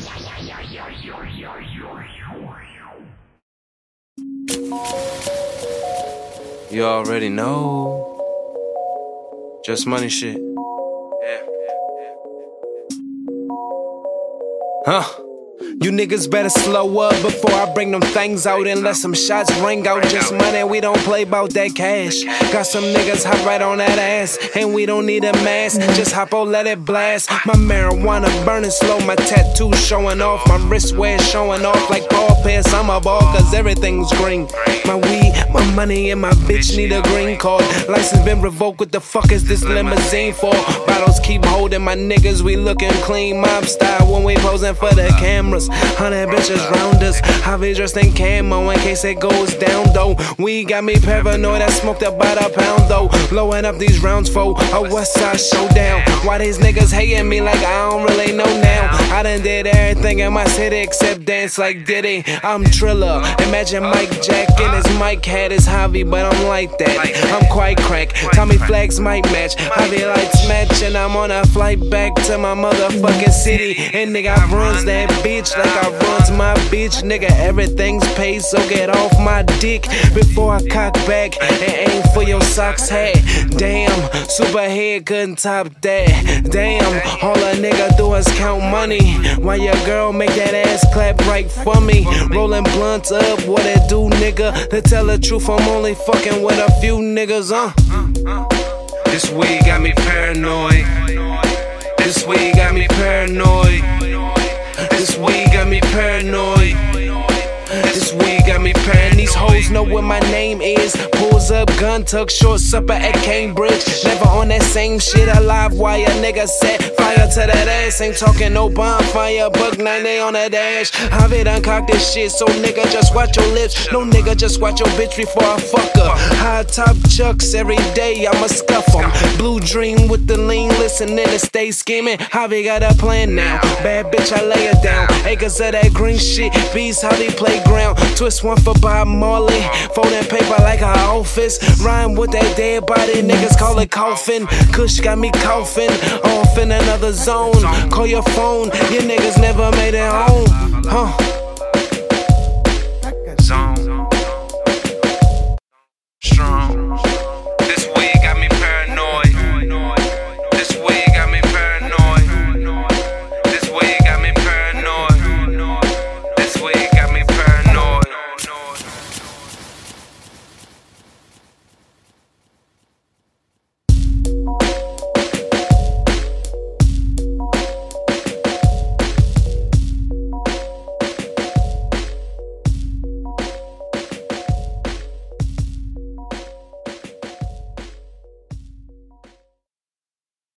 You already know. Just money shit. Huh? You niggas better slow up before I bring them things out and let some shots ring out. Just money, we don't play about that cash. Got some niggas hop right on that ass, and we don't need a mask. Just hop on, let it blast. My marijuana burning slow, my tattoo showing off, my wristwear showing off like Paul Pierce. I'm a ball cause everything's green. My weed, my money, and my bitch need a green card. License been revoked, what the fuck is this limousine for? Bottles keep holding, my niggas, we looking clean. Mob style when we posing for the cameras. 100 bitches round us, I be dressed in camo in case it goes down though. We got me paranoid, I smoked about a pound though. Blowing up these rounds for a West Side showdown. Why these niggas hating me like I don't really know now? I done did everything in my city except dance like Diddy. I'm Triller, imagine Mike Jack and his mic hat is Javi, but I'm like that. I'm quite crack, Tommy flags might match, Javi lights match, and I'm on a flight back to my motherfucking city. And nigga, I runs that bitch like I runs my bitch. Nigga, everything's paid, so get off my dick before I cock back and aim for your socks hat. Damn, Superhead couldn't top that. Damn, all a nigga do is count money while your girl make that ass clap right for me. Rolling blunts up, what it do, nigga? To tell the truth, I'm only fucking with a few niggas, This weed got me paranoid. This weed got me paranoid. This weed got me paranoid. This weed got me paranoid. These hoes know what my name is. Pulls up, gun tuck, short supper at Cambridge. Never on that same shit. Alive wire, nigga set fire to that ass. Ain't talking no bonfire. Buck 90 on the dash. I've it uncocked this shit, so nigga just watch your lips. No nigga, just watch your bitch before I fuck her. High top chucks every day, I'ma scuff them. Blue dream with the lean, listening to stay scheming. Javi got a plan now. Bad bitch, I lay it down. Acres of that green shit, beast Javi playground. Twist one for Bob Marley. Folding paper like an office. Rhyme with that dead body, niggas call it coffin. Kush got me coughing, off in another zone. Call your phone, your niggas never made it home.